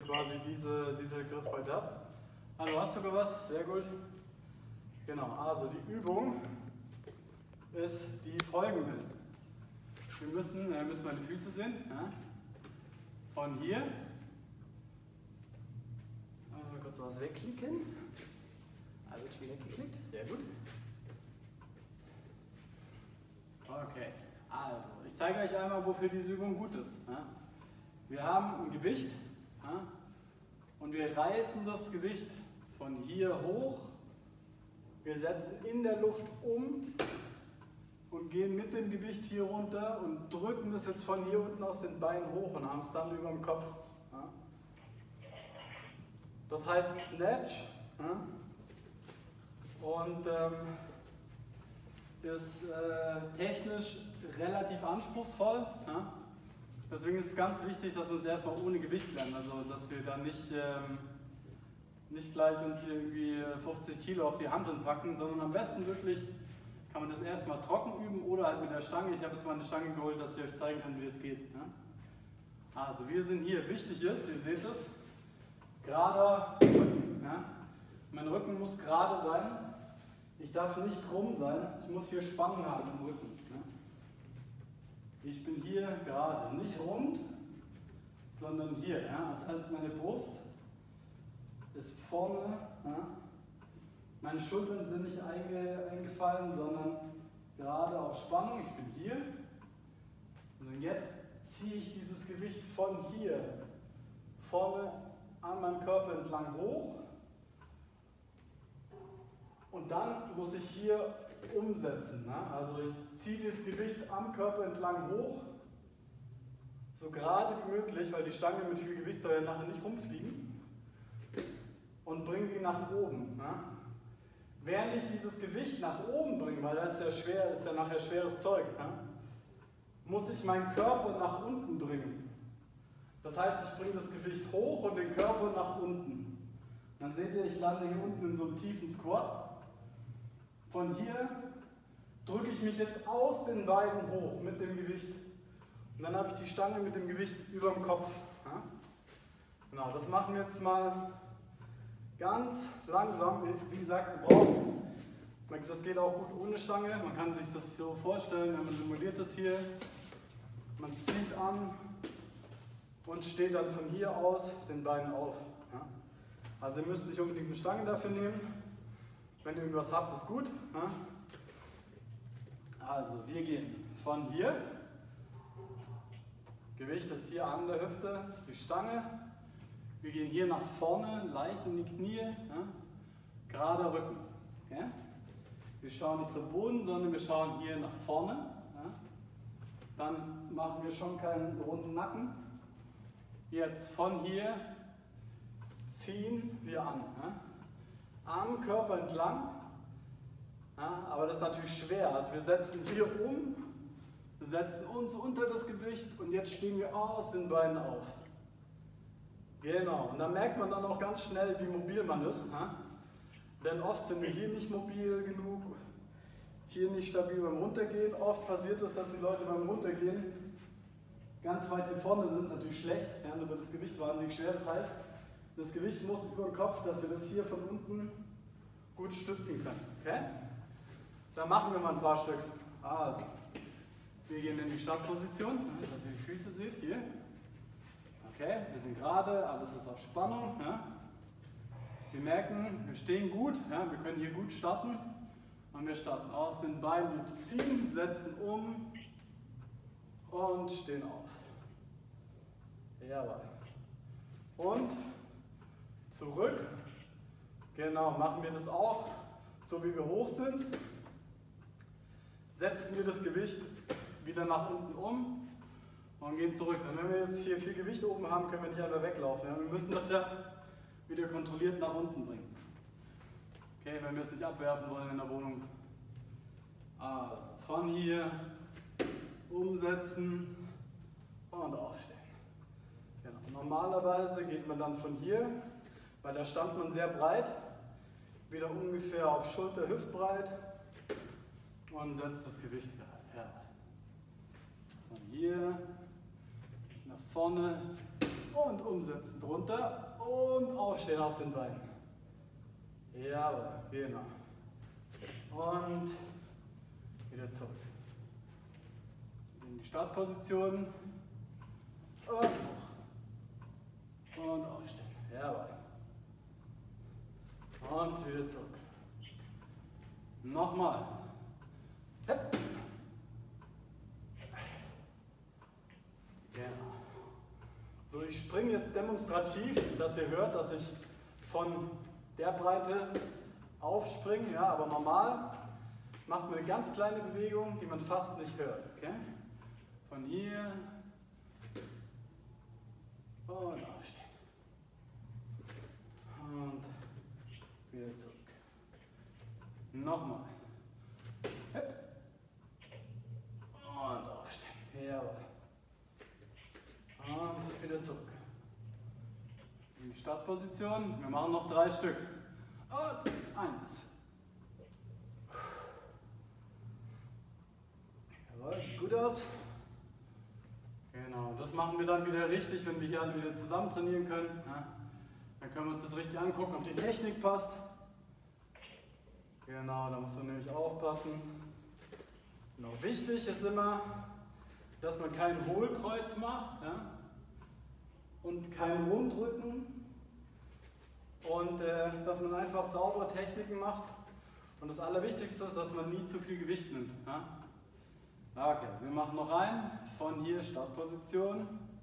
quasi diese Griffweite habt. Hallo, hast du sogar was? Sehr gut. Genau, also die Übung ist die folgende. Wir müssen meine Füße sehen. Ja? Von hier. Mal kurz was wegklicken. Also wird schon weggeklickt. Sehr gut. Okay, also ich zeige euch einmal, wofür diese Übung gut ist. Ja? Wir haben ein Gewicht, ja? Und wir reißen das Gewicht von hier hoch. Wir setzen in der Luft um und gehen mit dem Gewicht hier runter und drücken das jetzt von hier unten aus den Beinen hoch und haben es dann über dem Kopf. Ja? Das heißt Snatch. Ja? Und ist technisch relativ anspruchsvoll. Ja? Deswegen ist es ganz wichtig, dass wir es erstmal ohne Gewicht lernen. Also dass wir dann nicht gleich uns hier irgendwie 50 Kilo auf die Hanteln packen, sondern am besten wirklich kann man das erstmal trocken üben oder halt mit der Stange. Ich habe jetzt mal eine Stange geholt, dass ich euch zeigen kann, wie das geht. Ja? Also wir sind hier, wichtig ist, ihr seht es, gerader Rücken. Ja? Mein Rücken muss gerade sein. Ich darf nicht krumm sein. Ich muss hier Spannung haben im Rücken. Ja? Ich bin hier gerade, nicht rund, sondern hier. Ja? Das heißt, meine Brust ist vorne. Ja? Meine Schultern sind nicht eingefallen, sondern gerade auf Spannung. Ich bin hier. Und jetzt ziehe ich dieses Gewicht von hier vorne an meinem Körper entlang hoch. Und dann muss ich hier umsetzen. Ne? Also ich ziehe das Gewicht am Körper entlang hoch, so gerade wie möglich, weil die Stange mit viel Gewicht soll ja nachher nicht rumfliegen, und bringe die nach oben. Ne? Während ich dieses Gewicht nach oben bringe, weil das ist ja schwer, ist ja nachher schweres Zeug, ne? Muss ich meinen Körper nach unten bringen. Das heißt, ich bringe das Gewicht hoch und den Körper nach unten. Dann seht ihr, ich lande hier unten in so einem tiefen Squat. Von hier drücke ich mich jetzt aus den Beinen hoch mit dem Gewicht. Und dann habe ich die Stange mit dem Gewicht über dem Kopf. Ja? Genau, das machen wir jetzt mal ganz langsam. Wie gesagt, das geht auch gut ohne Stange. Man kann sich das so vorstellen, wenn man simuliert das hier. Man zieht an und steht dann von hier aus den Beinen auf. Ja? Also ihr müsst nicht unbedingt eine Stange dafür nehmen. Wenn ihr irgendwas habt, ist gut. Ja? Also wir gehen von hier. Gewicht ist hier an der Hüfte, das ist die Stange. Wir gehen hier nach vorne, leicht in die Knie. Ja? Gerader Rücken. Okay? Wir schauen nicht zum Boden, sondern wir schauen hier nach vorne. Ja? Dann machen wir schon keinen runden Nacken. Jetzt von hier ziehen wir an. Ja? Am Körper entlang, ja, aber das ist natürlich schwer. Also wir setzen hier um, wir setzen uns unter das Gewicht und jetzt stehen wir aus den Beinen auf. Genau, und da merkt man dann auch ganz schnell, wie mobil man ist. Ja? Denn oft sind wir hier nicht mobil genug, hier nicht stabil beim Runtergehen. Oft passiert es, dass die Leute beim Runtergehen ganz weit hier vorne sind, das ist natürlich schlecht, ja, dann wird das Gewicht wahnsinnig schwer. Das heißt, das Gewicht muss über den Kopf, dass wir das hier von unten gut stützen können. Okay? Dann machen wir mal ein paar Stück. Also, wir gehen in die Startposition, dass ihr die Füße seht, hier. Okay, wir sind gerade, alles ist auf Spannung. Ja? Wir merken, wir stehen gut, ja? Wir können hier gut starten. Und wir starten aus den Beinen, wir ziehen, setzen um und stehen auf. Jawohl. Und zurück. Genau, machen wir das auch, so wie wir hoch sind. Setzen wir das Gewicht wieder nach unten um und gehen zurück. Und wenn wir jetzt hier viel Gewicht oben haben, können wir nicht einfach weglaufen. Ja? Wir müssen das ja wieder kontrolliert nach unten bringen. Okay, wenn wir es nicht abwerfen wollen in der Wohnung. Also von hier umsetzen und aufstehen. Genau. Normalerweise geht man dann von hier, weil da stand man sehr breit, wieder ungefähr auf Schulter-Hüftbreit und setzt das Gewicht her. Von hier nach vorne und umsetzen. Drunter und aufstehen aus den Beinen. Jawohl, genau. Und wieder zurück. In die Startposition. Und hoch. Und aufstehen. Jawohl. Und wieder zurück. Nochmal. Genau. So, ich springe jetzt demonstrativ, dass ihr hört, dass ich von der Breite aufspringe, ja, aber normal macht man eine ganz kleine Bewegung, die man fast nicht hört. Okay? Von hier und aufstehen. Und wieder zurück. Nochmal. Und aufstehen. Jawohl. Und wieder zurück. In die Startposition. Wir machen noch 3 Stück. Und 1. Jawohl, sieht gut aus. Genau, das machen wir dann wieder richtig, wenn wir hier alle wieder zusammen trainieren können. Ja? Dann können wir uns das richtig angucken, ob die Technik passt. Genau, da muss man nämlich aufpassen. Noch wichtig ist immer, dass man kein Hohlkreuz macht, ja? Und kein Rundrücken und dass man einfach saubere Techniken macht. Und das Allerwichtigste ist, dass man nie zu viel Gewicht nimmt. Ja? Okay, wir machen noch ein. Von hier Startposition.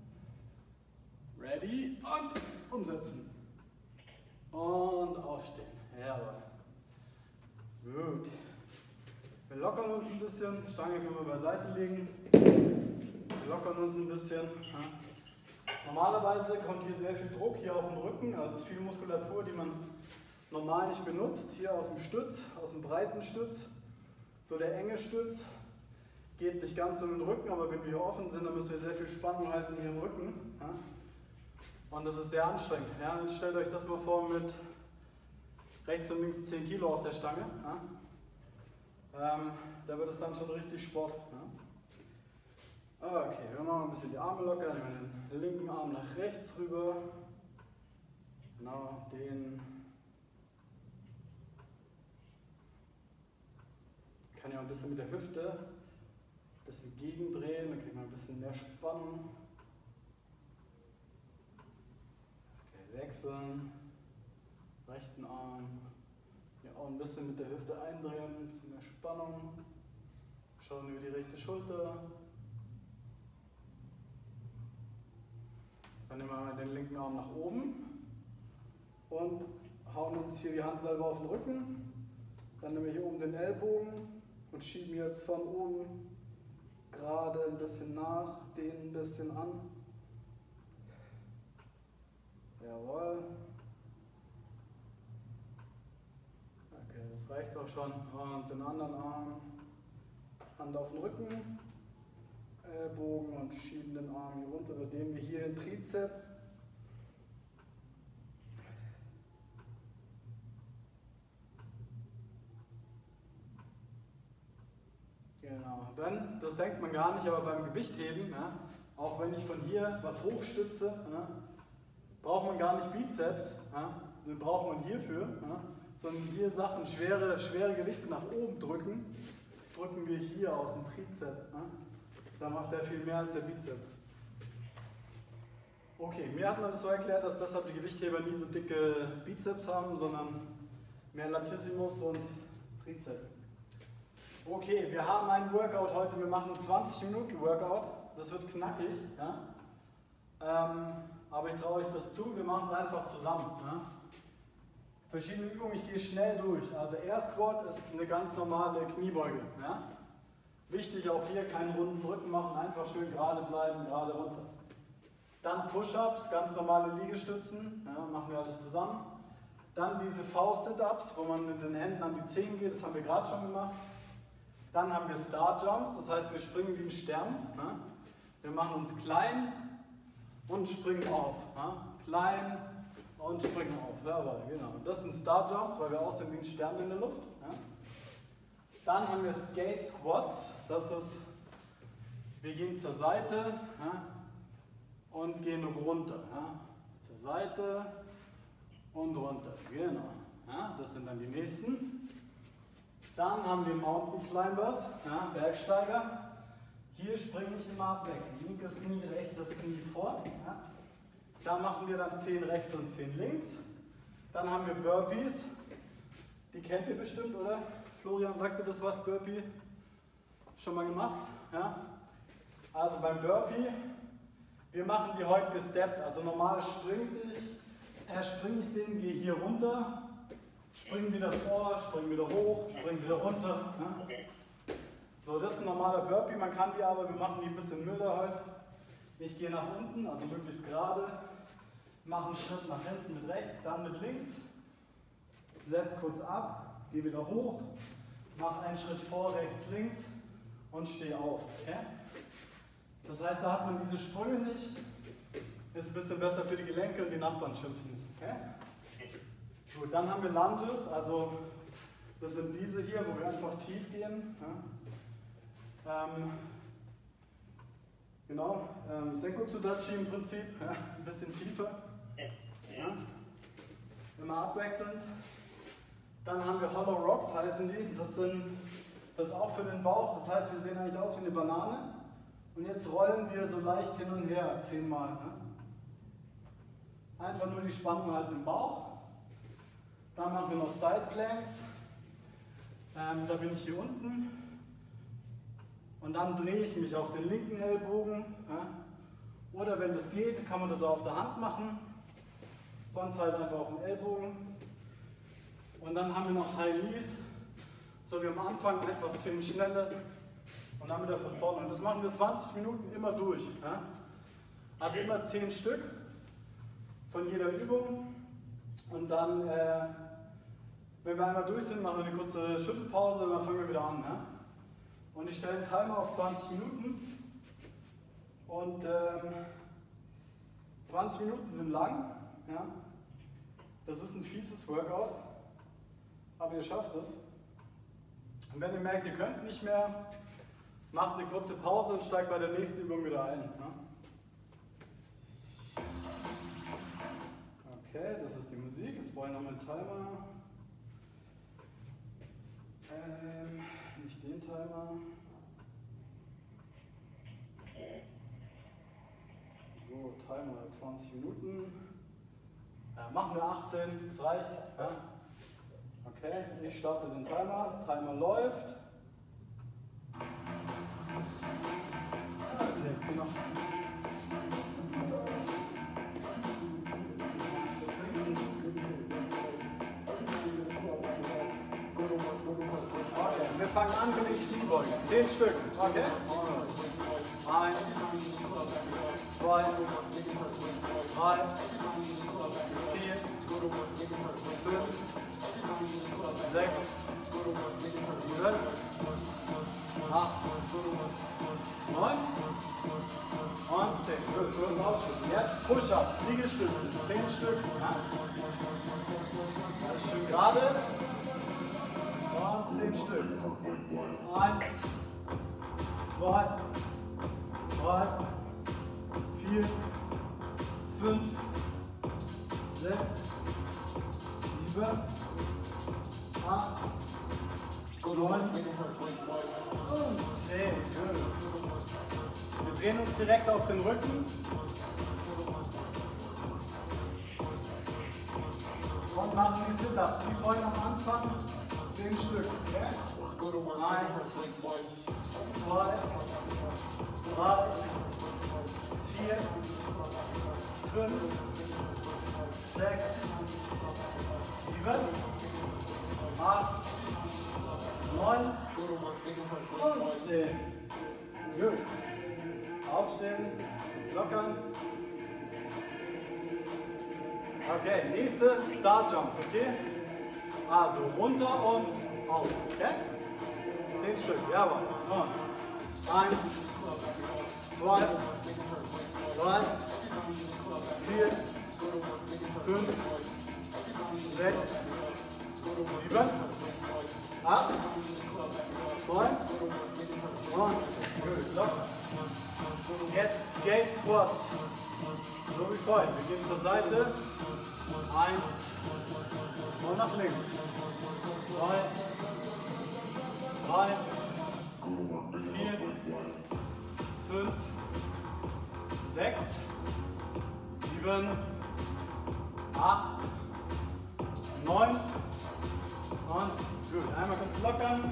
Ready und umsetzen. Und aufstehen. Jawohl. Gut. Wir lockern uns ein bisschen. Stange können wir beiseite legen. Wir lockern uns ein bisschen. Ja. Normalerweise kommt hier sehr viel Druck hier auf den Rücken. Also es ist viel Muskulatur, die man normal nicht benutzt. Hier aus dem Stütz, aus dem breiten Stütz. So der enge Stütz. Geht nicht ganz um den Rücken, aber wenn wir hier offen sind, dann müssen wir sehr viel Spannung halten hier im Rücken. Ja? Und das ist sehr anstrengend. Ja? Jetzt stellt euch das mal vor mit rechts und links 10 Kilo auf der Stange. Ja? Da wird es dann schon richtig Sport. Ja? Okay, wir machen ein bisschen die Arme locker. Nehmen wir den linken Arm nach rechts rüber. Genau, den. Kann ja ein bisschen mit der Hüfte ein bisschen gegendrehen, dann kriegt man ein bisschen mehr Spannung. Okay, wechseln. Rechten Arm. Hier auch ein bisschen mit der Hüfte eindrehen, ein bisschen mehr Spannung. Schauen über die rechte Schulter. Dann nehmen wir mal den linken Arm nach oben und hauen uns hier die Hand selber auf den Rücken. Dann nehmen wir hier oben den Ellbogen und schieben jetzt von oben gerade ein bisschen nach, dehnen ein bisschen an. Jawohl. Okay, das reicht auch schon. Und den anderen Arm, Hand auf den Rücken, Ellbogen und schieben den Arm hier runter. Wir dehnen hier den Trizep. Genau, dann, das denkt man gar nicht, aber beim Gewichtheben, ja, auch wenn ich von hier was hochstütze, ja, braucht man gar nicht Bizeps, ja, den braucht man hierfür, ja, sondern hier Sachen, schwere Gewichte nach oben drücken wir hier aus dem Trizep. Ja. Da macht er viel mehr als der Bizeps. Okay, mir hat man das so erklärt, dass deshalb die Gewichtheber nie so dicke Bizeps haben, sondern mehr Latissimus und Trizeps. Okay, wir haben einen Workout heute, wir machen 20 Minuten Workout, das wird knackig, ja? Aber ich traue euch das zu, wir machen es einfach zusammen. Ja? Verschiedene Übungen, ich gehe schnell durch. Also Air Squat ist eine ganz normale Kniebeuge. Ja? Wichtig auch hier, keinen runden Rücken machen, einfach schön gerade bleiben, gerade runter. Dann Push-Ups, ganz normale Liegestützen, ja, machen wir alles zusammen. Dann diese Faust-Sit-Ups, wo man mit den Händen an die Zehen geht, das haben wir gerade schon gemacht. Dann haben wir Star Jumps, das heißt wir springen wie ein Stern. Ja? Wir machen uns klein und springen auf. Ja? Klein und springen auf. Jawohl, genau. Das sind Star Jumps, weil wir aussehen wie ein Stern in der Luft. Ja? Dann haben wir Skate Squats, das ist, wir gehen zur Seite, ja? und gehen runter. Ja? Zur Seite und runter. Genau. Ja? Das sind dann die nächsten. Dann haben wir Mountain Climbers, ja? Bergsteiger. Hier springe ich immer abwechselnd. Linkes Knie, rechtes Knie vor. Ja? Da machen wir dann 10 rechts und 10 links. Dann haben wir Burpees. Die kennt ihr bestimmt, oder? Florian, sagt ihr das was, Burpee? Schon mal gemacht? Ja? Also beim Burpee, wir machen die heute gesteppt. Also normal springe ich den, gehe hier runter, springe wieder vor, springe wieder hoch, springe wieder runter. Ja? So, das ist ein normaler Burpee. Man kann die aber, wir machen die ein bisschen milder heute. Ich gehe nach unten, also möglichst gerade, mache einen Schritt nach hinten mit rechts, dann mit links, setze kurz ab, gehe wieder hoch, mache einen Schritt vor, rechts, links und stehe auf. Okay? Das heißt, da hat man diese Sprünge nicht, ist ein bisschen besser für die Gelenke und die Nachbarn schimpfen nicht. Okay? Gut, dann haben wir Lunges, also das sind diese hier, wo wir einfach tief gehen. Ja? Genau, Senkotsudachi im Prinzip, ja? Ein bisschen tiefer. Ja? Immer abwechselnd. Dann haben wir Hollow Rocks, heißen die. Das ist auch für den Bauch. Das heißt, wir sehen eigentlich aus wie eine Banane. Und jetzt rollen wir so leicht hin und her, 10 Mal. Ne? Einfach nur die Spannung halten im Bauch. Dann machen wir noch Side Planks. Da bin ich hier unten. Und dann drehe ich mich auf den linken Ellbogen. Ja? Oder wenn das geht, kann man das auch auf der Hand machen. Sonst halt einfach auf dem Ellbogen. Und dann haben wir noch High Knees. So wie am Anfang einfach 10 schnelle und dann wieder von vorne. Und das machen wir 20 Minuten immer durch. Ja? Also immer 10 Stück von jeder Übung. Und dann, wenn wir einmal durch sind, machen wir eine kurze Schüttelpause und dann fangen wir wieder an. Ja? Und ich stelle einen Timer auf 20 Minuten. Und 20 Minuten sind lang. Ja? Das ist ein fieses Workout. Aber ihr schafft es. Und wenn ihr merkt, ihr könnt nicht mehr, macht eine kurze Pause und steigt bei der nächsten Übung wieder ein. Ja? Okay, das ist die Musik. Jetzt brauche ich noch einen Timer. Nicht den Timer. So, Timer 20 Minuten. Machen wir 18, das reicht. Ja? Okay, ich starte den Timer. Timer läuft. Okay, ich ziehe noch. Okay, wir fangen an mit den Kniebeugen. 10 Stück. Okay? 1, 2, 3, 4, 5, 6, 7, 8, 9 und 10. Gut, jetzt Push-Ups, Liegestützen, 10 Stück. Ja. Alles schön gerade. Und 10 Stück. 1, 2, 3, 4, 5, 6, 7, 8, 9 und 10. Wir drehen uns direkt auf den Rücken. Und machen die Sit-Ups wie vorhin am Anfang. 10 Stück. Okay? 1, 2, 3, 4, 5, 6, 7, 8, 9 und 10. Gut. Aufstehen, lockern. Okay, nächste Star Jumps, okay? Also runter und auf, okay? 10 Stück, jawohl. Und 1, 2, 3, 4, 5, 6, 7, 8, 9 und gut, locker. Jetzt Gate Squats. So wie vorhin. Wir gehen zur Seite. 1. Und nach links. 2. 3. 4. 5. 6. 7. 8. 9. Und gut. Einmal kurz lockern.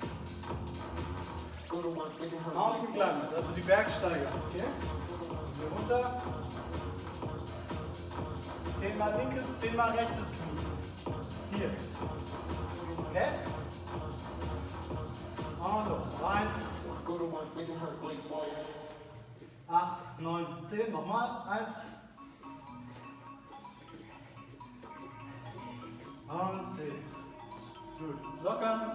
Mountain Climbers, also die Bergsteiger. Okay? Hier runter. 10 mal linkes, 10 mal rechtes Knie. Hier. Okay? Und los. 1. 8, 9, 10. Nochmal. 1. Und 10. Gut. Jetzt lockern.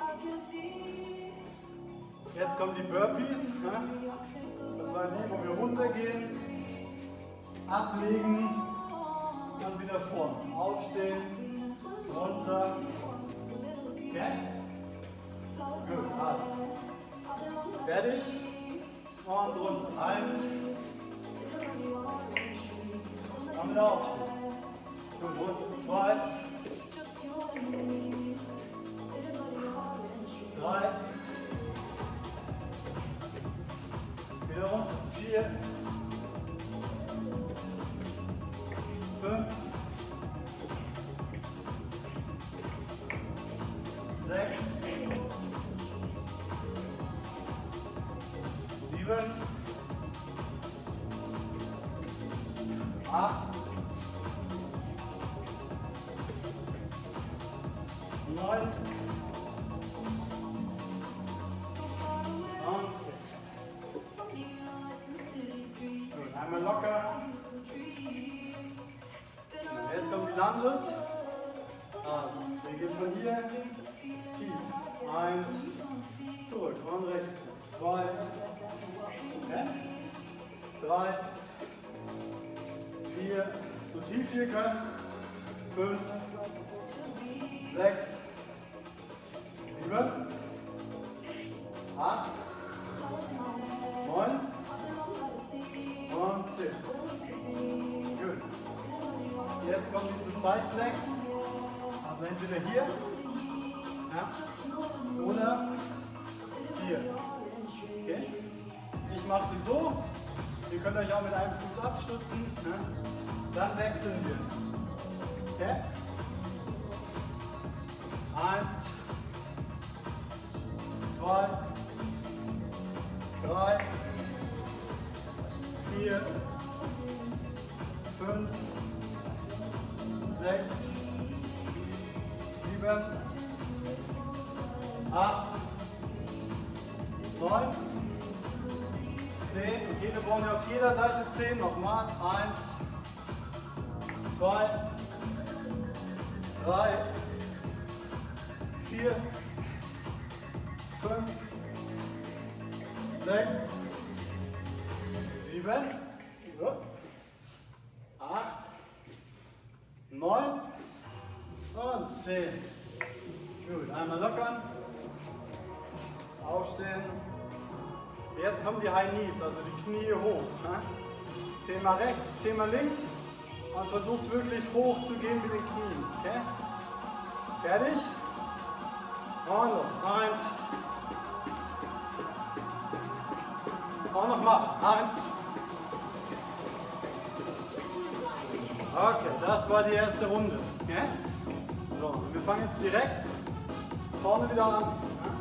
Jetzt kommen die Burpees. Das war die, wo wir runtergehen, ablegen, dann wieder vor. Aufstehen, runter. Okay? Gut, also. Fertig. Und runter. 1. Dann wieder aufstehen. Gut, runter. 2. 3. Wieder runter. 4. 5. 6. 7. 8. 9. Einmal locker. Jetzt kommen die Lunges. Also, wir gehen von hier tief. 1, zurück und rechts. 2, okay. 3, 4, so tief ihr könnt. 5, 6, 7, 8, 9. Und 10. Gut. Jetzt kommen diese Side Planks. Also entweder hier, ja, oder hier. Okay. Ich mache sie so. Ihr könnt euch auch mit einem Fuß abstützen. Ja. Dann wechseln wir. Okay. 1, 2, 3, 4, 5, 6, 7, 8, 9, 10. Okay, wir brauchen auf jeder Seite 10 nochmal. 1, 2, 3, 4, 5, 6, 7, 8, 9 und 10. Gut, einmal lockern. Aufstehen. Jetzt kommen die High Knees, also die Knie hoch. 10 mal rechts, 10 mal links. Und versucht wirklich hoch zu gehen mit den Knien. Okay? Fertig? Und los. 1. Und nochmal. 1. Okay, das war die erste Runde. Okay? So, wir fangen jetzt direkt vorne wieder an.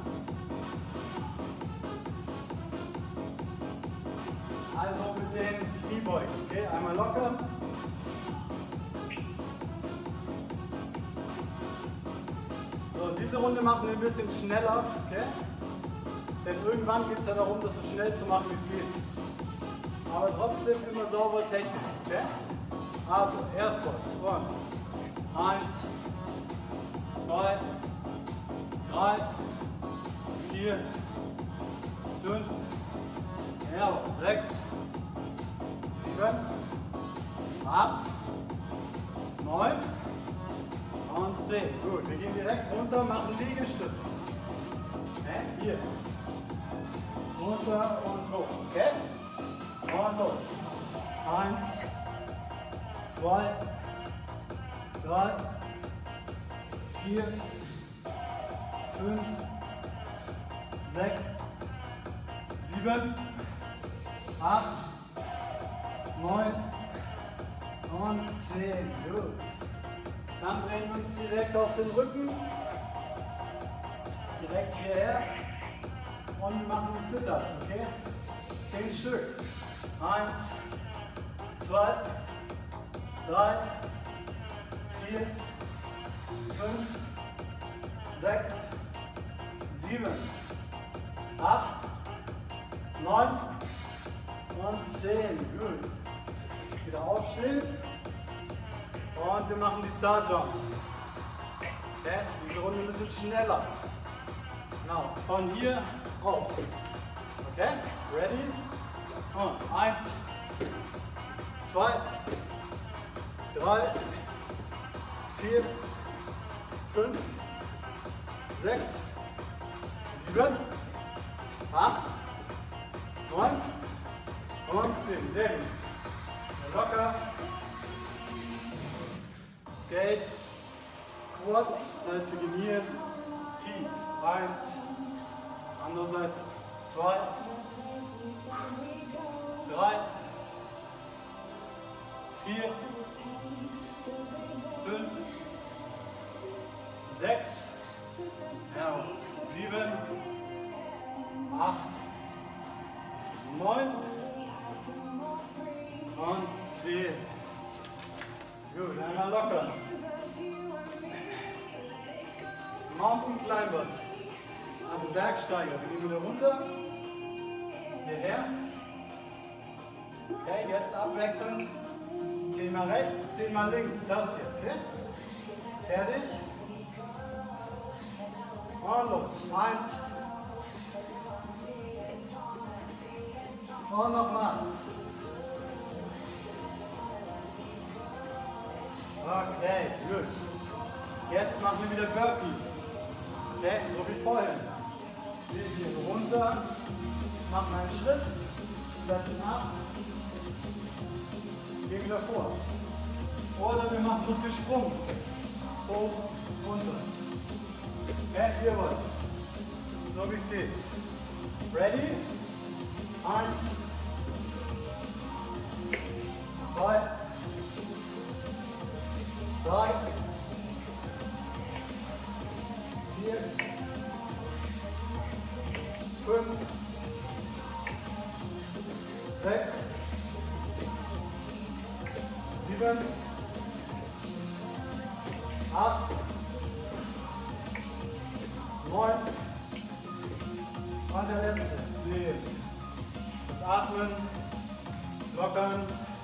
Also mit den Kniebeugen. Okay, einmal locker. So, diese Runde machen wir ein bisschen schneller. Okay? Denn irgendwann geht es ja darum, das so schnell zu machen, wie es geht. Aber trotzdem immer sauber technisch. Okay? Also, erst kurz. 1, 2, 3, 4, 5, 6, 7, 8, 9 und 10. Gut, wir gehen direkt runter, machen Liegestützen. Okay? Hier. Runter und hoch. Okay? Und los. 1, 2, 3, 4, 5, 6, 7, 8, 9 und 10. Gut. Dann drehen wir uns direkt auf den Rücken. Direkt hierher. Und machen die Sit-Ups, okay? 10 Stück. 1, 2, 3, 4, 5, 6, 7, 8, 9 und 10. Gut. Wieder aufstehen. Und wir machen die Star Jumps. Okay? Diese Runde ein bisschen schneller. Genau. Von hier auf. Okay? Ready? Und 1, 2, 3, 4, 5, 6, 7, 8, 9 und 10. Sehr gut. Locker. Skate. Squats. Das heißt, wir gehen hier tief. 1. Andere Seite. 2. 3. 4. 5. 6. 7. 8. 9. Und 10. Gut, einmal locker. Mountain Climbers. Also Bergsteiger. Wir gehen wieder runter. Hierher. Okay, jetzt abwechselnd. 10 mal rechts, 10 mal links. Das hier. Okay? Fertig. Und los. 1. Und nochmal. Okay, gut. Jetzt machen wir wieder Burpees. Okay, so wie vorhin. Wir gehen runter, machen einen Schritt, setzen ab, gehen wieder vor. Oder wir machen so viel Sprung. Hoch, runter. Okay, wie ihr wollt. So wie es geht. Ready? 1, 2, 3, 4, 5, 6, 7, 8, 9 und der letzte. 10. Das Atmen, lockern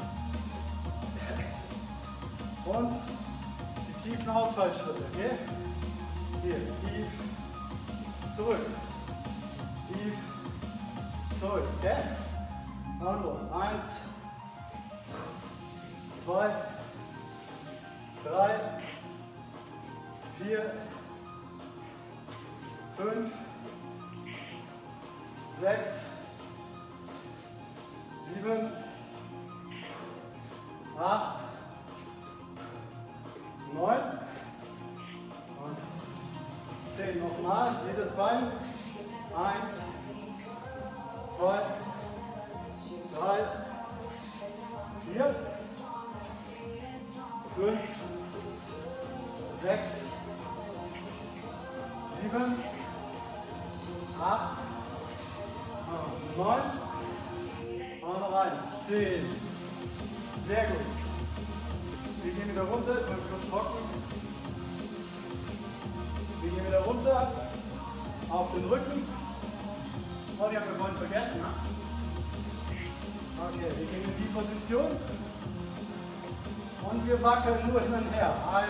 und die tiefen Ausfallschritte. Okay? Hier, tief, zurück, tief, zurück. Okay? Und los. 1, 2, 3, 4, 5, 6, 7, 8, 9 und 10. Nochmal, jedes Bein. 1, 2, 3, 4, 5, 6, 7, 8, 9 und noch ein. 10. Sehr gut. Wir gehen wieder runter, ich bin kurz trocken. Wir gehen wieder runter, auf den Rücken. Oh, die haben wir vorhin vergessen, ne? Okay, wir gehen in die Position. Und wir wackeln nur hin und her. 1,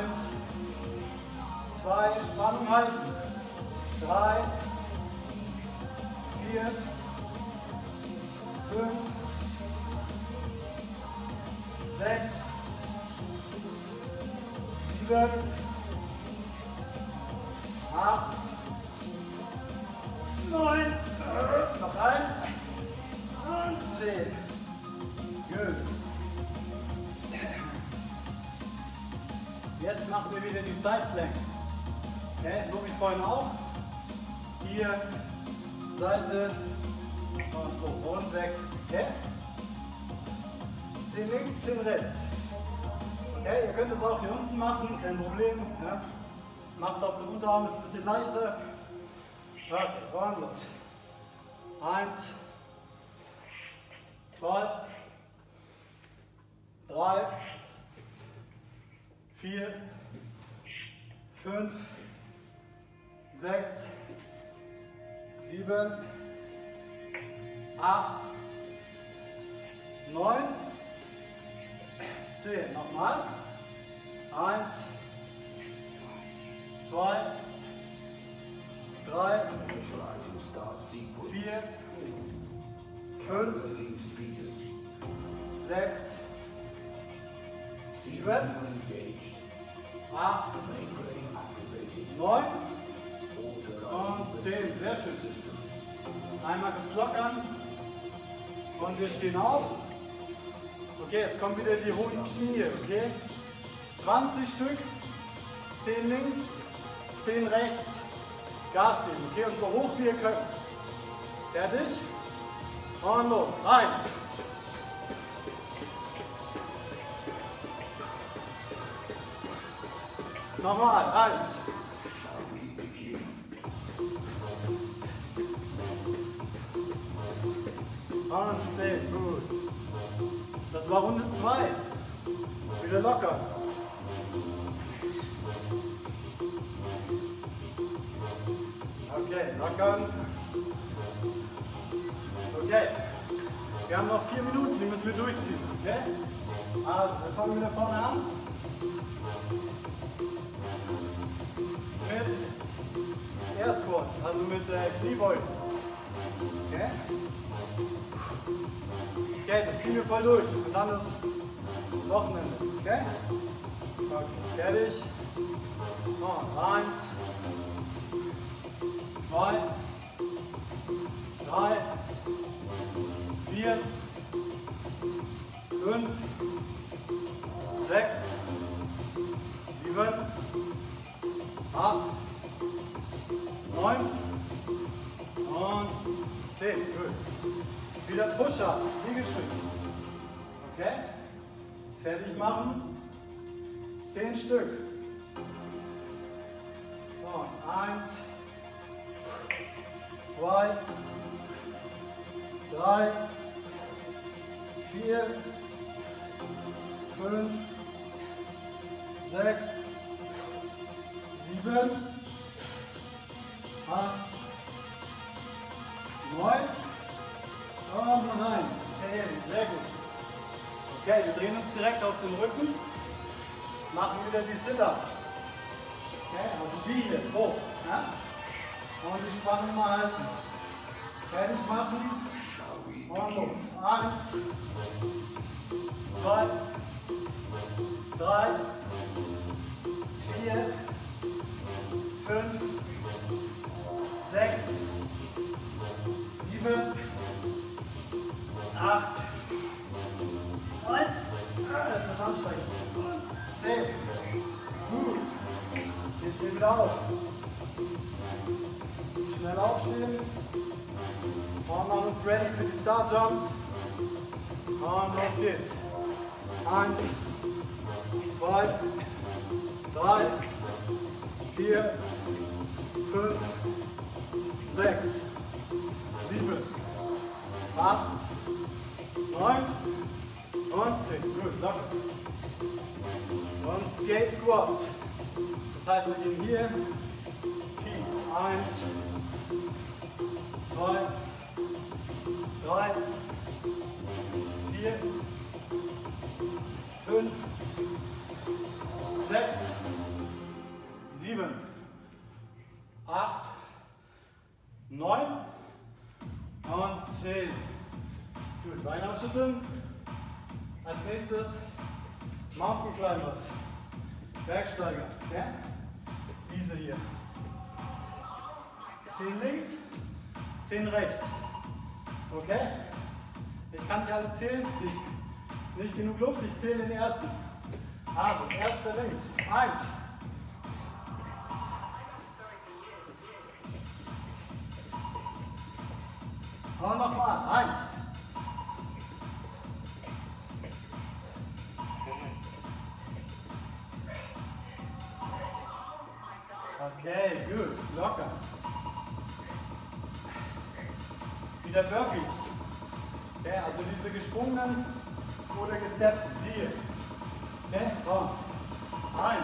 2, Spannung halten. 3, 4, 5, 6, 7, 8, 9, noch ein und 10. Gut. Jetzt machen wir wieder die Side Plank. Okay, so wie vorhin auch. Hier, Seite und hoch und wechseln. Okay? 10 links, 10 rechts. Okay, ihr könnt es auch hier unten machen, kein Problem. Ja? Macht es auf dem Unterarm, ist ein bisschen leichter. Okay, und los. 1, 2, 3, 4, 5, 6, 7, 8, 9, 10. Nochmal. 1, 2, 3, 4, 5, 6, 7, 8, 9 und 10. Sehr schön. Einmal kurz lockern und wir stehen auf. Okay, jetzt kommen wieder die hohen Knie. Okay? 20 Stück, 10 links, 10 rechts. Gas geben. Okay? Und so hoch wie ihr könnt. Fertig? Und los. 1. Nochmal. 1. Und 10. Gut. Das war Runde 2. Wieder locker. Okay, lockern. Okay. Wir haben noch 4 Minuten, die müssen wir durchziehen. Okay? Also, wir fangen wieder vorne an. Mit Air Squats, also mit Kniebeugen. Okay? Okay, das ziehen wir voll durch. Und dann das Wochenende. Okay? Okay, fertig. Und 1, 2, 3, 4, 5, 6, 7, 8, 9 und 10. Gut. Wieder Push-Up, Liegestütze. Okay? Fertig machen. 10 Stück. Und 1, 2, 3, 4, 5, 6, 7, 8, 9 und noch ein. 10. Sehr gut. Okay, wir drehen uns direkt auf den Rücken. Machen wieder die Sit-Ups. Okay, also die hier, hoch. Ja? Und die Spannung mal halten. Fertig machen. Und los. 1, 2, 3, 4, 5, 6, 7, 8, 9, das ist anstrengend. 10. Gut. Wir stehen wieder auf. Schnell aufstehen. Und machen uns ready für die Star Jumps. Und los geht's. 1, 2, 3, 4, 5, 6, 7, 8, 9 und 10. Gut, locker. Und Skate Squats. Das heißt, wir gehen hier. 1, 2, 3, 4, 5, 6, 7, 8, 9 und 10. Gut, Beine ausschütteln. Als nächstes Mountain Climbers. Bergsteiger. Okay? Diese hier. 10 links, 10 rechts. Okay? Ich kann nicht alle zählen. Nicht genug Luft, ich zähle den ersten. Also, erste links. 1. Und nochmal. 1. Okay, gut. Locker. Wieder Burpees. Okay, also diese gesprungenen oder gesteppten. Die. Okay, komm. 1.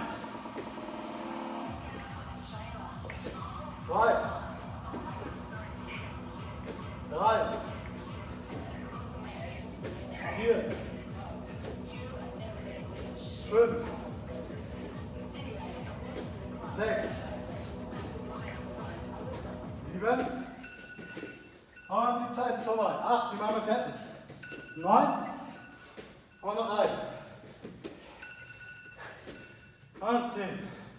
2. 3. 4. 5. 6. 7. Und die Zeit ist vorbei. 8, die machen wir fertig. 9. Und noch 1. Und 10.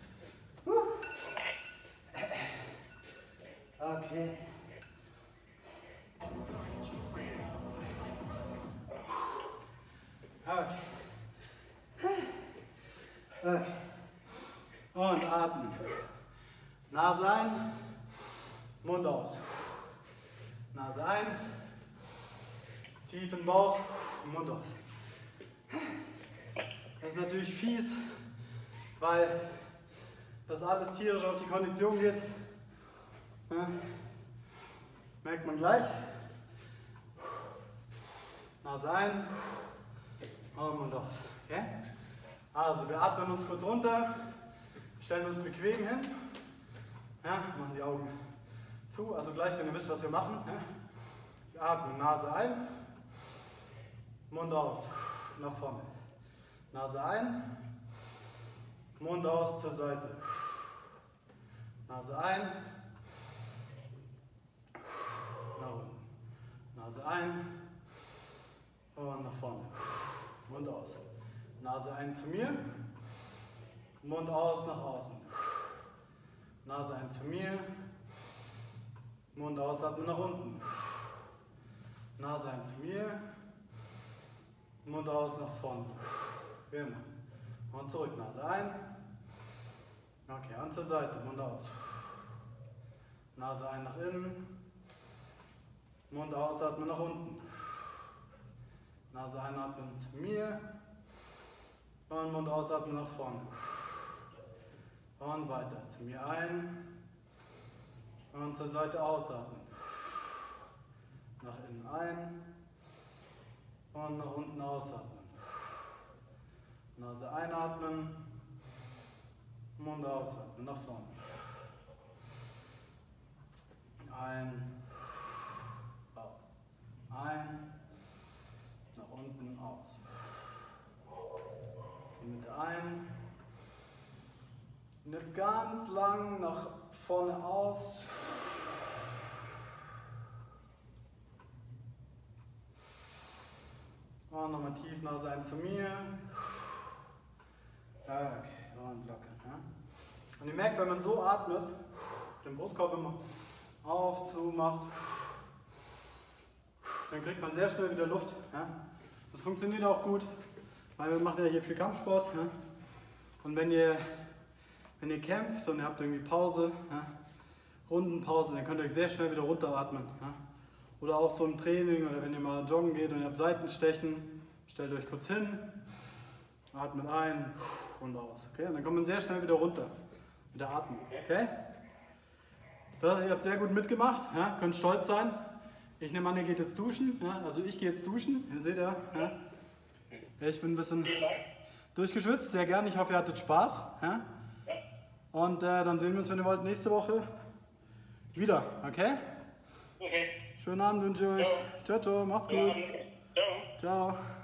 Okay. Okay. Und atmen. Nase ein, Mund aus. Nase ein, tief in den Bauch, Mund aus. Das ist natürlich fies, weil das alles tierisch auf die Kondition geht. Ja. Merkt man gleich. Nase ein und Mund aus. Okay? Also wir atmen uns kurz runter, stellen uns bequem hin. Ja, machen die Augen zu, also gleich, wenn ihr wisst, was wir machen. Ja. Wir atmen, Nase ein, Mund aus, nach vorne. Nase ein, Mund aus zur Seite. Nase ein, nach unten. Nase ein und nach vorne. Mund aus. Nase ein zu mir, Mund aus nach außen. Nase ein zu mir, Mund ausatmen nach unten. Nase ein zu mir, Mund aus nach vorne. Genau. Und zurück, Nase ein. Okay, und zur Seite, Mund aus. Nase ein nach innen, Mund ausatmen nach unten. Nase einatmen zu mir. Und Mund ausatmen nach vorne. Und weiter. Zu mir ein. Und zur Seite ausatmen. Nach innen ein. Und nach unten ausatmen. Nase einatmen. Mund ausatmen. Nach vorne. Ein. Aus. Ein. Nach unten aus. Mitte ein. Und jetzt ganz lang nach vorne aus. Und nochmal tief Nase ein zu mir. Okay, und locker. Ja. Und ihr merkt, wenn man so atmet, den Brustkorb immer auf, zu macht, dann kriegt man sehr schnell wieder Luft. Ja. Das funktioniert auch gut. Weil wir machen ja hier viel Kampfsport. Ja? Und wenn ihr kämpft und ihr habt irgendwie Pause, ja? Rundenpause, dann könnt ihr euch sehr schnell wieder runteratmen. Ja? Oder auch so im Training oder wenn ihr mal joggen geht und ihr habt Seitenstechen, stellt euch kurz hin, atmet ein und aus. Okay? Und dann kommt man sehr schnell wieder runter mit der Atmung. Okay? Ja, ihr habt sehr gut mitgemacht, ja? Könnt stolz sein. Ich nehme an, ihr geht jetzt duschen. Ja? Also ich gehe jetzt duschen, ihr seht ja. Ja? Ich bin ein bisschen durchgeschwitzt, sehr gern. Ich hoffe, ihr hattet Spaß. Ja? Und dann sehen wir uns, wenn ihr wollt, nächste Woche wieder. Okay? Okay. Schönen Abend wünsche ich euch. Ciao, ciao. Macht's gut. Ciao. Ciao.